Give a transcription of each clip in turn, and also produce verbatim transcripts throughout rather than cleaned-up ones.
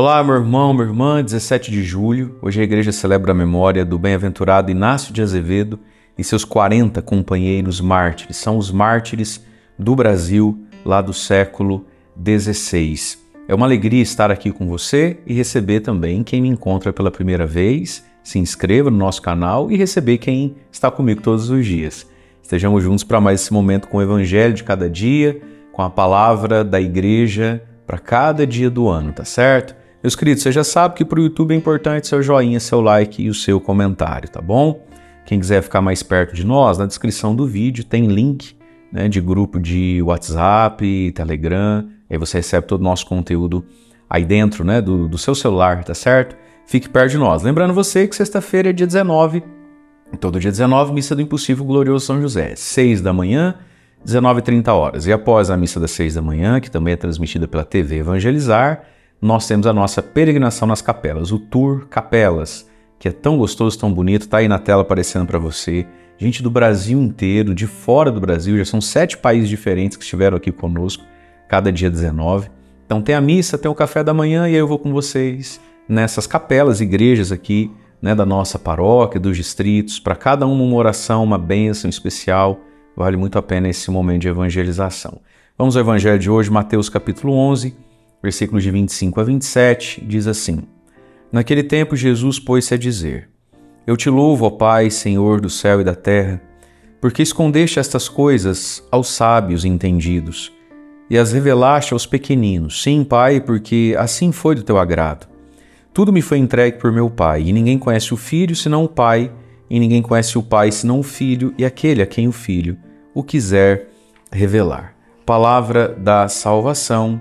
Olá, meu irmão, minha irmã, dezessete de julho, hoje a igreja celebra a memória do bem-aventurado Inácio de Azevedo e seus quarenta companheiros mártires. São os mártires do Brasil, lá do século dezesseis. É uma alegria estar aqui com você e receber também quem me encontra pela primeira vez. Se inscreva no nosso canal e receber quem está comigo todos os dias. Estejamos juntos para mais esse momento com o Evangelho de cada dia, com a palavra da igreja para cada dia do ano, tá certo? Meus queridos, você já sabe que para o YouTube é importante seu joinha, seu like e o seu comentário, tá bom? Quem quiser ficar mais perto de nós, na descrição do vídeo tem link, né, de grupo de WhatsApp, Telegram, aí você recebe todo o nosso conteúdo aí dentro, né, do, do seu celular, tá certo? Fique perto de nós. Lembrando você que sexta-feira é dia dezenove, todo dia dezenove, missa do Impossível Glorioso São José, seis da manhã, dezenove e trinta horas. E após a missa das seis da manhã, que também é transmitida pela T V Evangelizar, nós temos a nossa peregrinação nas capelas, o Tour Capelas, que é tão gostoso, tão bonito, tá aí na tela aparecendo para você. Gente do Brasil inteiro, de fora do Brasil, já são sete países diferentes que estiveram aqui conosco, cada dia dezenove. Então tem a missa, tem o café da manhã e aí eu vou com vocês nessas capelas, igrejas aqui, né, da nossa paróquia, dos distritos, para cada uma uma oração, uma bênção especial. Vale muito a pena esse momento de evangelização. Vamos ao Evangelho de hoje, Mateus capítulo onze, versículos de vinte e cinco a vinte e sete, diz assim: Naquele tempo Jesus pôs-se a dizer: Eu te louvo, ó Pai, Senhor do céu e da terra, porque escondeste estas coisas aos sábios e entendidos, e as revelaste aos pequeninos. Sim, Pai, porque assim foi do teu agrado. Tudo me foi entregue por meu Pai, e ninguém conhece o Filho senão o Pai, e ninguém conhece o Pai senão o Filho, e aquele a quem o Filho o quiser revelar. Palavra da salvação.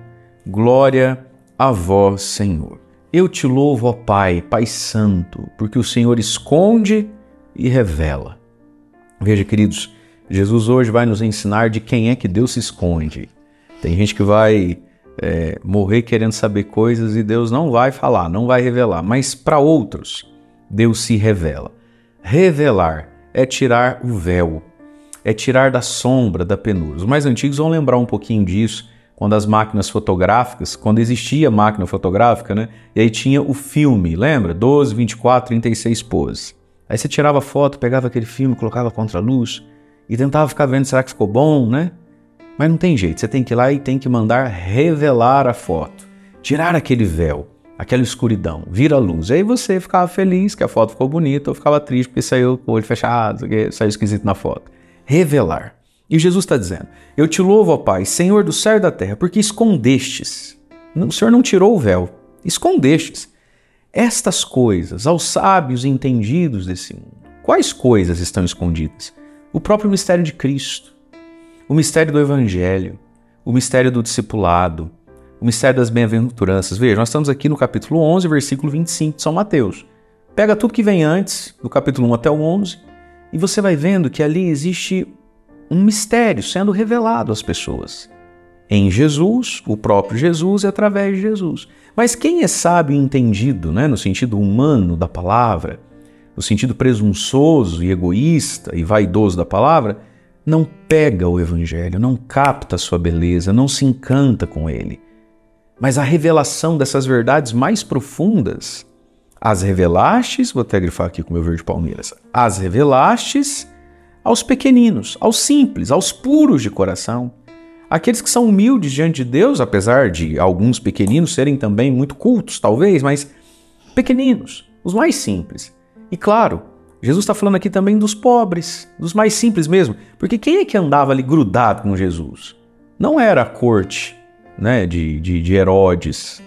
Glória a vós, Senhor. Eu te louvo, ó Pai, Pai Santo, porque o Senhor esconde e revela. Veja, queridos, Jesus hoje vai nos ensinar de quem é que Deus se esconde. Tem gente que vai é, morrer querendo saber coisas e Deus não vai falar, não vai revelar. Mas para outros, Deus se revela. Revelar é tirar o véu, é tirar da sombra, da penura. Os mais antigos vão lembrar um pouquinho disso, quando as máquinas fotográficas, quando existia máquina fotográfica, né? E aí tinha o filme, lembra? doze, vinte e quatro, trinta e seis poses. Aí você tirava a foto, pegava aquele filme, colocava contra a luz e tentava ficar vendo, será que ficou bom, né? Mas não tem jeito, você tem que ir lá e tem que mandar revelar a foto. Tirar aquele véu, aquela escuridão, vir a luz. Aí você ficava feliz que a foto ficou bonita ou ficava triste porque saiu com o olho fechado, saiu esquisito na foto. Revelar. E Jesus está dizendo: Eu te louvo, ó Pai, Senhor do céu e da terra, porque escondestes. O Senhor não tirou o véu, escondestes estas coisas aos sábios e entendidos desse mundo. Quais coisas estão escondidas? O próprio mistério de Cristo, o mistério do Evangelho, o mistério do discipulado, o mistério das bem-aventuranças. Veja, nós estamos aqui no capítulo onze, versículo vinte e cinco de São Mateus. Pega tudo que vem antes, do capítulo um até o onze, e você vai vendo que ali existe um mistério sendo revelado às pessoas. Em Jesus, o próprio Jesus e através de Jesus. Mas quem é sábio e entendido, né, no sentido humano da palavra, no sentido presunçoso e egoísta e vaidoso da palavra, não pega o Evangelho, não capta a sua beleza, não se encanta com ele. Mas a revelação dessas verdades mais profundas, as revelastes, vou até grifar aqui com o meu verde palmeiras, as revelastes aos pequeninos, aos simples, aos puros de coração, aqueles que são humildes diante de Deus, apesar de alguns pequeninos serem também muito cultos, talvez, mas pequeninos, os mais simples. E claro, Jesus está falando aqui também dos pobres, dos mais simples mesmo, porque quem é que andava ali grudado com Jesus? Não era a corte, né, de, de, de Herodes,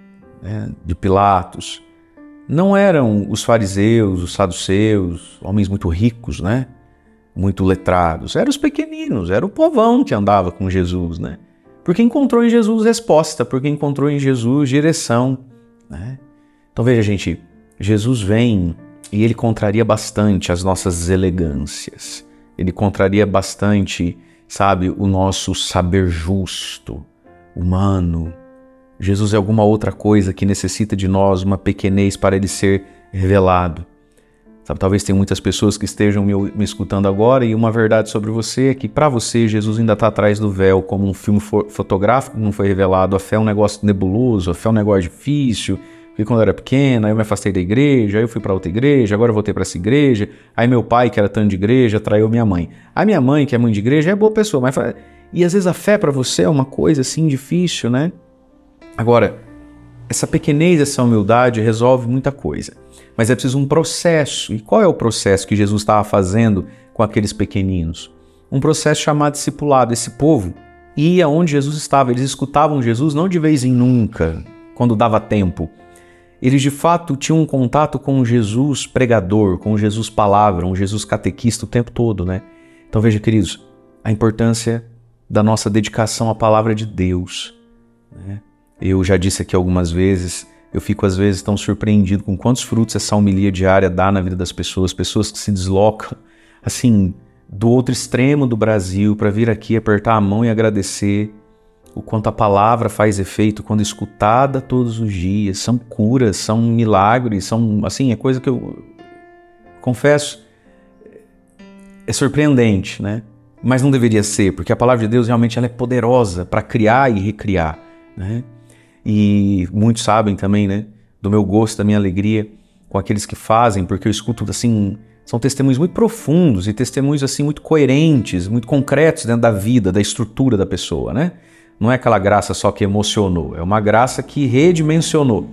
né, de Pilatos, não eram os fariseus, os saduceus, homens muito ricos, né? Muito letrados, eram os pequeninos, era o povão que andava com Jesus, né? Porque encontrou em Jesus resposta, porque encontrou em Jesus direção, né? Então veja, gente, Jesus vem e ele contraria bastante as nossas elegâncias, ele contraria bastante, sabe, o nosso saber justo, humano. Jesus é alguma outra coisa que necessita de nós, uma pequenez para ele ser revelado. Sabe, talvez tenha muitas pessoas que estejam me, me escutando agora e uma verdade sobre você é que para você Jesus ainda está atrás do véu como um filme fo fotográfico que não foi revelado. A fé é um negócio nebuloso, a fé é um negócio difícil, porque quando eu era pequena eu me afastei da igreja, aí eu fui para outra igreja, agora eu voltei para essa igreja, aí meu pai que era tanto de igreja traiu minha mãe. A minha mãe que é mãe de igreja é boa pessoa, mas... E às vezes a fé para você é uma coisa assim difícil, né? Agora, essa pequenez, essa humildade resolve muita coisa. Mas é preciso um processo. E qual é o processo que Jesus estava fazendo com aqueles pequeninos? Um processo chamado discipulado. Esse povo ia onde Jesus estava. Eles escutavam Jesus não de vez em nunca, quando dava tempo. Eles de fato tinham um contato com Jesus pregador, com Jesus palavra, um Jesus catequista o tempo todo, né? Então veja, queridos, a importância da nossa dedicação à palavra de Deus, né? Eu já disse aqui algumas vezes, eu fico às vezes tão surpreendido com quantos frutos essa homilia diária dá na vida das pessoas, pessoas que se deslocam, assim, do outro extremo do Brasil para vir aqui apertar a mão e agradecer o quanto a palavra faz efeito quando escutada todos os dias. São curas, são milagres, são, assim, é coisa que eu confesso, é surpreendente, né? Mas não deveria ser, porque a palavra de Deus realmente ela é poderosa para criar e recriar, né? E muitos sabem também, né, do meu gosto, da minha alegria com aqueles que fazem, porque eu escuto, assim, são testemunhos muito profundos e testemunhos, assim, muito coerentes, muito concretos dentro da vida, da estrutura da pessoa, né? Não é aquela graça só que emocionou, é uma graça que redimensionou.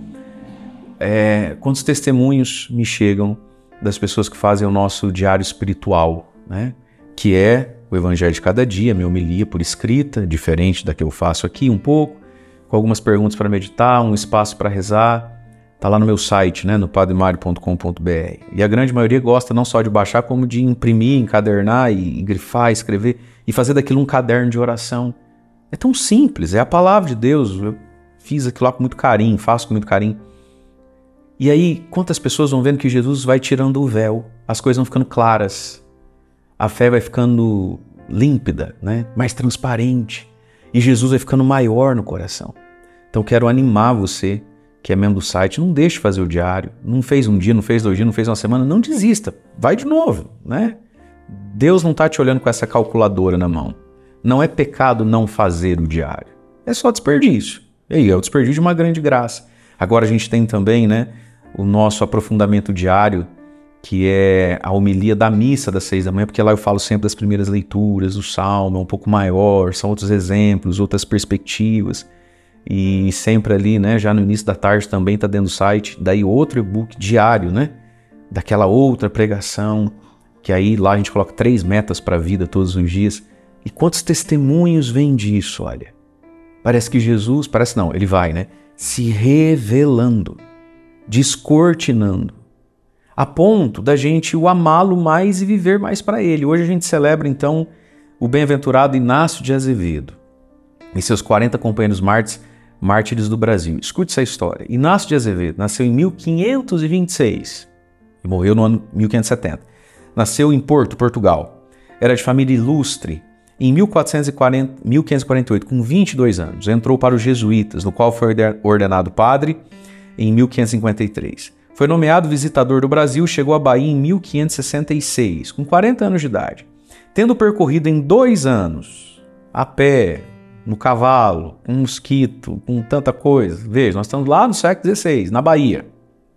É, quantos testemunhos me chegam das pessoas que fazem o nosso diário espiritual, né? Que é o Evangelho de cada dia, minha homilia por escrita, diferente da que eu faço aqui um pouco, com algumas perguntas para meditar, um espaço para rezar. Está lá no meu site, né, no padre mario ponto com ponto b r. E a grande maioria gosta não só de baixar, como de imprimir, encadernar e, e grifar, escrever e fazer daquilo um caderno de oração. É tão simples, é a palavra de Deus. Eu fiz aquilo lá com muito carinho, faço com muito carinho. E aí, quantas pessoas vão vendo que Jesus vai tirando o véu, as coisas vão ficando claras, a fé vai ficando límpida, né, mais transparente. E Jesus vai ficando maior no coração. Então quero animar você, que é membro do site, não deixe de fazer o diário. Não fez um dia, não fez dois dias, não fez uma semana, não desista. Vai de novo, né? Deus não está te olhando com essa calculadora na mão. Não é pecado não fazer o diário. É só desperdício. E aí, é o desperdício de uma grande graça. Agora a gente tem também, né, o nosso aprofundamento diário, que é a homilia da missa das seis da manhã, porque lá eu falo sempre das primeiras leituras, do salmo, é um pouco maior, são outros exemplos, outras perspectivas, e sempre ali, né, já no início da tarde também está dentro do site, daí outro e-book diário, né, daquela outra pregação, que aí lá a gente coloca três metas para a vida todos os dias, e quantos testemunhos vêm disso, olha, parece que Jesus, parece não, ele vai, né, se revelando, descortinando, a ponto da gente o amá-lo mais e viver mais para ele. Hoje a gente celebra, então, o bem-aventurado Inácio de Azevedo e seus quarenta companheiros mártires, mártires do Brasil. Escute essa história. Inácio de Azevedo nasceu em mil quinhentos e vinte e seis e morreu no ano mil quinhentos e setenta. Nasceu em Porto, Portugal. Era de família ilustre. Em mil quatrocentos e quarenta, mil quinhentos e quarenta e oito, com vinte e dois anos, entrou para os jesuítas, no qual foi ordenado padre em mil quinhentos e cinquenta e três. Foi nomeado visitador do Brasil, chegou à Bahia em mil quinhentos e sessenta e seis, com quarenta anos de idade. Tendo percorrido em dois anos, a pé, no cavalo, com um mosquito, com tanta coisa. Veja, nós estamos lá no século dezesseis, na Bahia.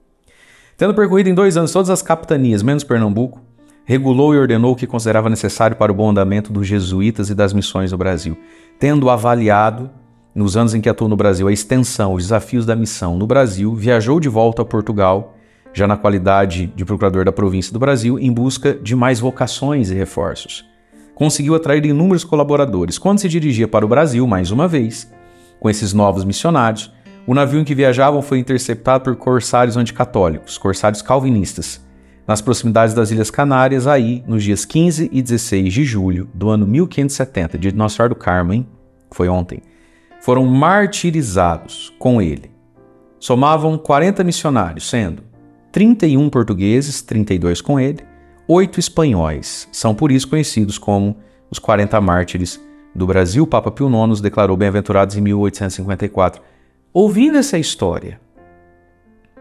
Tendo percorrido em dois anos todas as capitanias, menos Pernambuco, regulou e ordenou o que considerava necessário para o bom andamento dos jesuítas e das missões no Brasil. Tendo avaliado, nos anos em que atuou no Brasil, a extensão, os desafios da missão no Brasil, viajou de volta a Portugal, já na qualidade de procurador da província do Brasil, em busca de mais vocações e reforços. Conseguiu atrair inúmeros colaboradores. Quando se dirigia para o Brasil, mais uma vez, com esses novos missionários, o navio em que viajavam foi interceptado por corsários anticatólicos, corsários calvinistas, nas proximidades das Ilhas Canárias, aí, nos dias quinze e dezesseis de julho do ano mil quinhentos e setenta, dia de Nossa Senhora do Carmo, hein? Foi ontem. Foram martirizados com ele. Somavam quarenta missionários, sendo trinta e um portugueses, trinta e dois com ele, oito espanhóis. São por isso conhecidos como os quarenta mártires do Brasil. O Papa Pio nono os declarou bem-aventurados em mil oitocentos e cinquenta e quatro. Ouvindo essa história,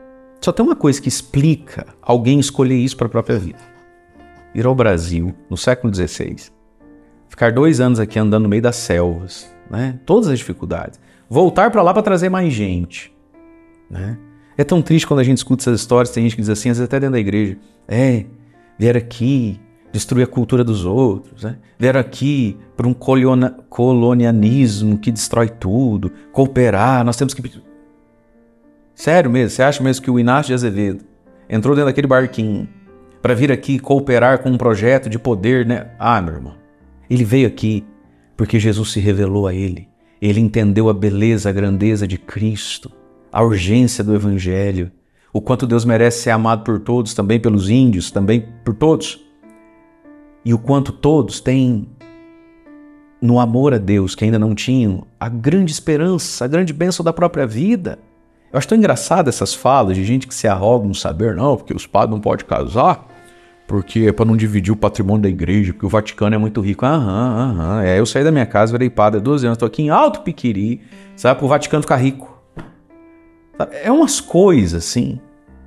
Só tem uma coisa que explica alguém escolher isso para a própria vida. Ir ao Brasil, no século dezesseis, ficar dois anos aqui andando no meio das selvas, né? Todas as dificuldades. Voltar para lá para trazer mais gente, né? É tão triste quando a gente escuta essas histórias, tem gente que diz assim, às vezes até dentro da igreja, é, vieram aqui destruir a cultura dos outros, né? Vieram aqui para um colonialismo que destrói tudo, cooperar, nós temos que... Sério mesmo, você acha mesmo que o Inácio de Azevedo entrou dentro daquele barquinho para vir aqui cooperar com um projeto de poder, né? Ah, meu irmão, ele veio aqui porque Jesus se revelou a ele. Ele entendeu a beleza, a grandeza de Cristo, a urgência do Evangelho, o quanto Deus merece ser amado por todos, também pelos índios, também por todos. E o quanto todos têm, no amor a Deus, que ainda não tinham, a grande esperança, a grande bênção da própria vida. Eu acho tão engraçado essas falas de gente que se arroga no saber, não, porque os padres não podem casar, porque é para não dividir o patrimônio da igreja, porque o Vaticano é muito rico. Aham, aham. É, eu saí da minha casa, virei padre há doze anos, estou aqui em Alto Piquiri, sabe, para o Vaticano ficar rico. Sabe? É umas coisas assim.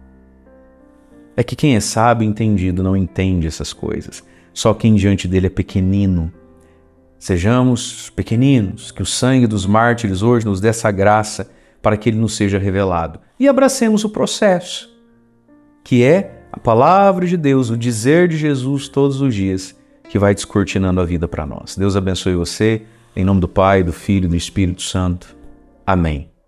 É que quem é sábio e entendido não entende essas coisas. Só quem diante dele é pequenino. Sejamos pequeninos, que o sangue dos mártires hoje nos dê essa graça para que ele nos seja revelado. E abracemos o processo, que é a palavra de Deus, o dizer de Jesus todos os dias, que vai descortinando a vida para nós. Deus abençoe você, em nome do Pai, do Filho e do Espírito Santo. Amém.